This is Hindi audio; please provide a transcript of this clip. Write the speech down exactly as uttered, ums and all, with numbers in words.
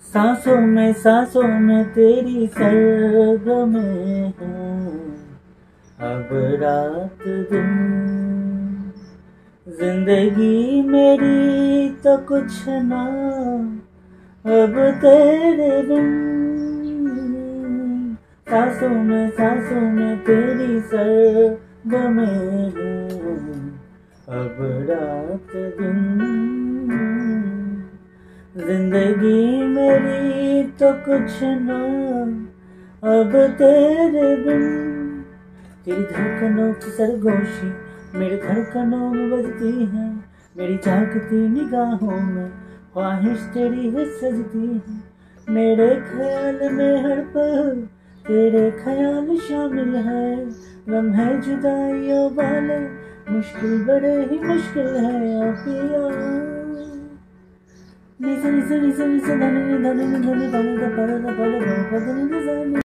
सांसों में सांसों में तेरी सरगमें हैं, अब रात दिन। जिंदगी मेरी तो कुछ ना अब तेरे बिन। सांसों में सांसों में तेरी सरगमें हैं, अब रात दिन। जिंदगी मेरी तो कुछ ना अब तेरे बिन। तेरी धड़कनों की सरगोशी मेरे धड़कनों में बजती है, मेरी झांकती निगाहों में ख्वाहिश तेरी है सजती है। मेरे ख्याल में हर पल तेरे ख्याल शामिल है, लम्हे जुदाइयों वाले मुश्किल बड़े ही मुश्किल है। ओ पिया निज़ निज़ निज़ निज़ धनी धनी धनी धनी धनी धनी धनी धनी धनी